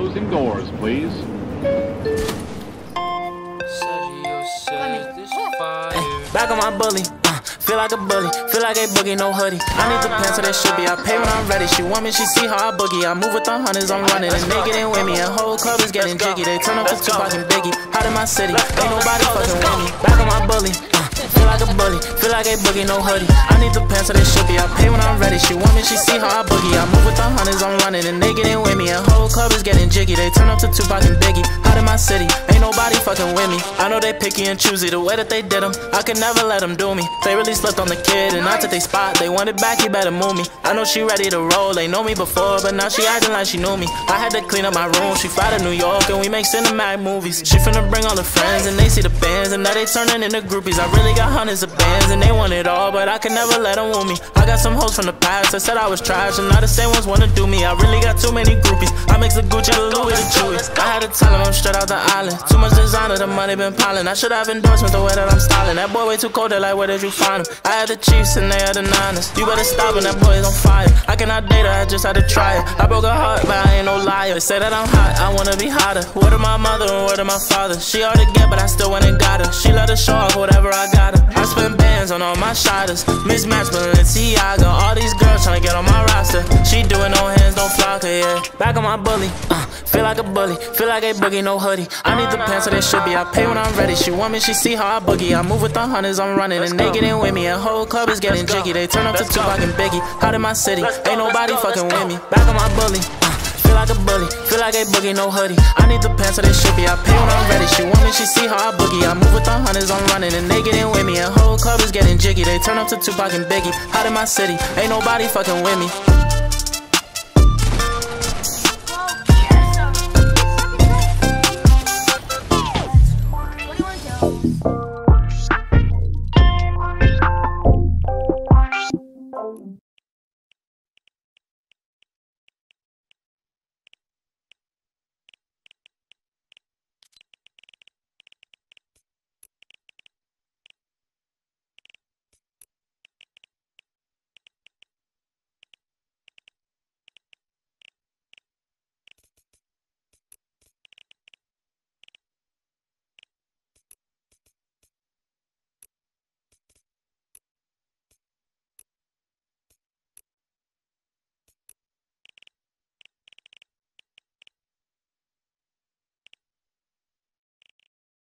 closing doors, please. Back on my bully, feel like a bully, feel like a boogie, no hoodie. I need the pants so they should be, I pay when I'm ready. She want me, she see how I boogie. I move with the hundreds, I'm running, and they getting with me. And whole club is getting jiggy, they turn up to Tupac and Biggie. Out in my city, ain't nobody fucking with me. Back on my bully, feel like a bully, feel like a boogie, no hoodie. I need the pants so they should be, I pay when I'm ready. She want me, she see how I boogie. I move with the hundreds, I'm running, and they getting with me. And whole club is getting jiggy, they turn up to Tupac and Biggie. Out in my city, ain't nobody fucking with me. I know they picky and choosy, the way that they did them, I could never let them do me. They really slipped on the kid, and I took they spot. They want it back, you better move me. I know she ready to roll, they know me before, but now she acting like she knew me. I had to clean up my room, she fly to New York, and we make cinematic movies. She finna bring all her friends, and they see the bands, and now they turning into groupies. I really got hundreds of bands, and they want it all, but I can never let them woo me. I got some hoes from the past that said I was trash, and now the same ones wanna do me. I really got too many groupies, I mix the Gucci, the Louis, the Chewy. I had to tell them I'm straight out the island. Too much designer, the money been piling. I should have endorsements the way that I'm styling. That boy way too cold, they like, where did you find him? I had the Chiefs and they had the Niners. You better stop and that boy is on fire. I cannot date her, I just had to try it. I broke her heart, but I ain't no liar. They say that I'm hot, I wanna be hotter. Word of my mother and word of my father. She hard to get, but I still went and got her. She let her show off whatever I got her. I spend bands on all my shotters. Mismatch Balenciaga. All these girls tryna get on my roster. She doing no hands, don't flock her, yeah. Back on my bully, feel like a bully, feel like a boogie, no hoodie. I need the pants so they should be, I pay when I'm ready. She want me, she see how I boogie. I move with the hundreds, I'm running, and they getting with me. And whole club is getting jiggy, they turn up to Tupac and Biggie. Out in my city, ain't nobody fucking with me. Back on my bully, feel like a bully, feel like a boogie, no hoodie. I need the pants so they should be, I pay when I'm ready. She want me, she see how I boogie. I move with the hundreds, I'm running, and they getting with me. And whole club is getting jiggy, they turn up to Tupac and Biggie. Out in my city, ain't nobody fucking with me.